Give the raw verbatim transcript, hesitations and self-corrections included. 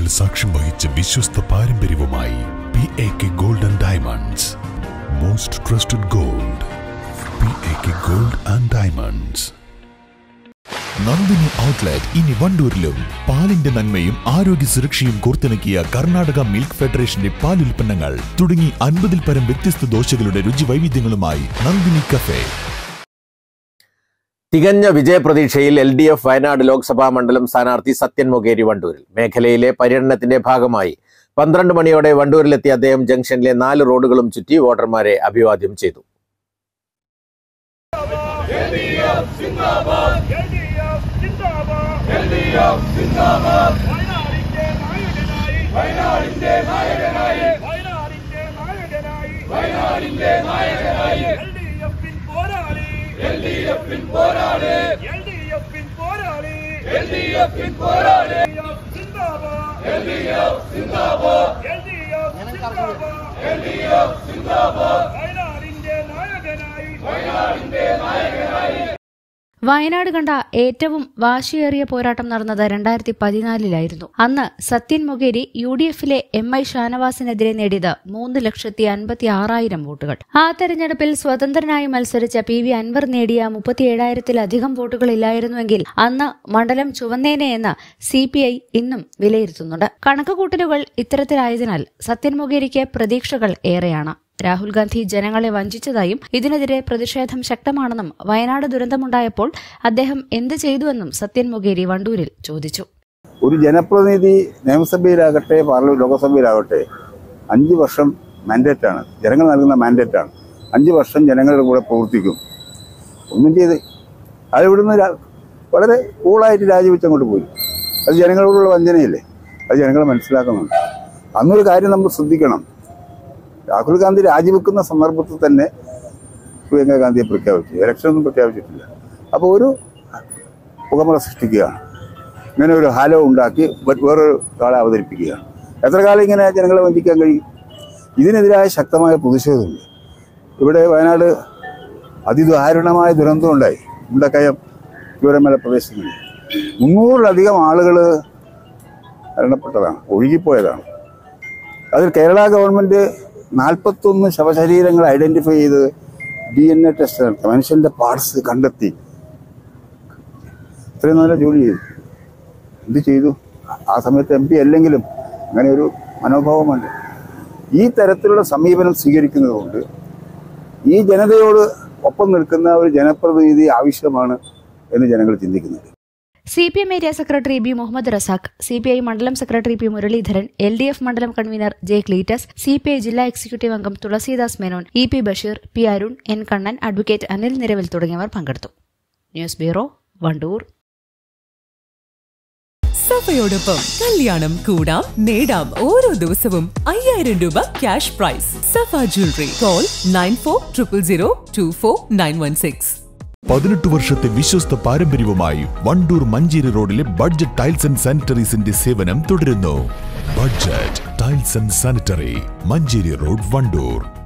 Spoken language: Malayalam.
പതിറ്റാണ്ടുകൾ സാക്ഷ്യം വഹിച്ച വിശ്വസ്ത പാരമ്പര്യവുമായി P A K gold and diamonds. Most trusted gold. P A K gold and diamonds. Nandini outlet ഇനി വണ്ടൂരിലും. പാലിന്റെ നന്മയും ആരോഗ്യ സുരക്ഷയും കോർത്തിണക്കിയ കർണാടക മിൽക്ക് ഫെഡറേഷന്റെ പാലുൽപ്പന്നങ്ങൾ തുടങ്ങി അൻപതിൽ പരം വ്യത്യസ്ത ദോശകളുടെ രുചി വൈവിധ്യങ്ങളുമായി നന്ദിനി കഫേ. തികഞ്ഞ വിജയപ്രതീക്ഷയിൽ L D F Wayanad Lok Sabha മണ്ഡലം സ്ഥാനാർത്ഥി സത്യൻ മൊകേരി വണ്ടൂരിൽ. മേഖലയിലെ പര്യടനത്തിന്റെ ഭാഗമായി പന്ത്രണ്ട് മണിയോടെ വണ്ടൂരിലെത്തിയ അദ്ദേഹം ജംഗ്ഷനിലെ നാല് റോഡുകളും ചുറ്റി വോട്ടർമാരെ അഭിവാദ്യം ചെയ്തു. വയനാട് കണ്ട ഏറ്റവും വാശിയേറിയ പോരാട്ടം നടന്നത് രണ്ടായിരത്തി പതിനാലിലായിരുന്നു. അന്ന് സത്യൻ മൊകേരി യു ഡി എഫിലെ എം ഐ ഷാനവാസിനെതിരെ നേടിയത് മൂന്ന് ലക്ഷത്തി അൻപത്തി ആറായിരം വോട്ടുകൾ. ആ തെരഞ്ഞെടുപ്പിൽ സ്വതന്ത്രനായി മത്സരിച്ച പി വി അൻവർ നേടിയ മുപ്പത്തിയേഴായിരത്തിലധികം വോട്ടുകളില്ലായിരുന്നുവെങ്കിൽ അന്ന് മണ്ഡലം ചുവന്നേനെ എന്ന് സി പി ഐ ഇന്നും വിലയിരുത്തുന്നുണ്ട്. കണക്കുകൂട്ടലുകൾ ഇത്തരത്തിലായതിനാൽ സത്യൻ മൊകേരിക്ക് പ്രതീക്ഷകൾ ഏറെയാണ്. രാഹുൽ ഗാന്ധി ജനങ്ങളെ വഞ്ചിച്ചതായും ഇതിനെതിരെ പ്രതിഷേധം ശക്തമാണെന്നും വയനാട് ദുരന്തമുണ്ടായപ്പോൾ അദ്ദേഹം എന്ത് ചെയ്തുവെന്നും സത്യൻ മൊകേരി വണ്ടൂരിൽ ചോദിച്ചു. ഒരു ജനപ്രതിനിധി നിയമസഭയിലാകട്ടെ പാർലമെന്റ് ലോകസഭയിലാകട്ടെ അഞ്ച് വർഷം മാൻഡേറ്റാണ്, ജനങ്ങൾ നൽകുന്ന മാൻഡേറ്റാണ്. അഞ്ച് വർഷം ജനങ്ങളുടെ കൂടെ പ്രവർത്തിക്കും. ഒന്നും ചെയ്ത് അത് ഇവിടുന്ന് വളരെ കൂളായിട്ട് രാജിവെച്ചങ്ങോട്ട് പോയി. അത് ജനങ്ങളോടുള്ള വഞ്ചനയില്ലേ? അത് ജനങ്ങൾ മനസ്സിലാക്കുന്നുണ്ട്. അന്നൊരു കാര്യം നമ്മൾ ശ്രദ്ധിക്കണം. രാഹുൽ ഗാന്ധി രാജിവെക്കുന്ന സന്ദർഭത്തിൽ തന്നെ പ്രിയങ്ക ഗാന്ധിയെ പ്രഖ്യാപിച്ചു. ഇലക്ഷനൊന്നും പ്രഖ്യാപിച്ചിട്ടില്ല. അപ്പോൾ ഒരു പുകമറ സൃഷ്ടിക്കുകയാണ്. ഇങ്ങനെ ഒരു ഹാലോ ഉണ്ടാക്കി വേറൊരു ആളെ അവതരിപ്പിക്കുകയാണ്. എത്ര കാലം ഇങ്ങനെ ജനങ്ങളെ വഞ്ചിക്കാൻ കഴിയും? ഇതിനെതിരായ ശക്തമായ പ്രതിഷേധമുണ്ട്. ഇവിടെ വയനാട് അതിദാരുണമായ ദുരന്തമുണ്ടായി. മുണ്ടക്കയം ചൂരമല പ്രദേശങ്ങളിൽ മുന്നൂറിലധികം ആളുകൾ മരണപ്പെട്ടതാണ്, ഒഴുകിപ്പോയതാണ്. അതിൽ കേരള ഗവൺമെൻറ് നാൽപ്പത്തൊന്ന് ശവശരീരങ്ങൾ ഐഡൻറ്റിഫൈ ചെയ്ത് ഡി എൻ എ ടെസ്റ്റ് നടത്തി മനുഷ്യൻ്റെ പാർട്സ് കണ്ടെത്തി. ഇത്രയും നല്ല ജോലി ചെയ്തു. എന്ത് ചെയ്തു? ആ സമയത്ത് എം പി അല്ലെങ്കിലും അങ്ങനെ ഒരു മനോഭാവമുണ്ട്. ഈ തരത്തിലുള്ള സമീപനം സ്വീകരിക്കുന്നത് കൊണ്ട് ഈ ജനതയോട് ഒപ്പം നിൽക്കുന്ന ഒരു ജനപ്രതിനിധി ആവശ്യമാണ് എന്ന് ജനങ്ങൾ ചിന്തിക്കുന്നുണ്ട്. C P M area secretary B Muhammad Razak, C P I മണ്ഡലം secretary P Muraleedharan, L D F മണ്ഡലം convener J Cletus, C P I ജില്ലാ എക്സിക്യൂട്ടീവ് അംഗം Thulasidas Menon, E P Basheer, P Arun, N Kannan, advocate Anil Niravil തുടങ്ങിയവർ പങ്കെടുത്തു. News bureau, Wandoor. സഫയോടൊപ്പം കല്യാണം കൂടാം, നേടാം ഓരോ ദിവസവും അയ്യായിരം രൂപ cash prize. Safa jewellery. Call nine four triple zero two four nine one six. പതിനെട്ട് വർഷത്തെ വിശ്വസ്ത പാരമ്പര്യവുമായി വണ്ടൂർ മഞ്ചേരി റോഡിലെ ബഡ്ജറ്റ് ടൈൽസ് ആൻഡ് സാനിറ്ററീസിന്റെ സേവനം തുടരുന്നു. Budget tiles and sanitary, Manjeri road, Wandoor.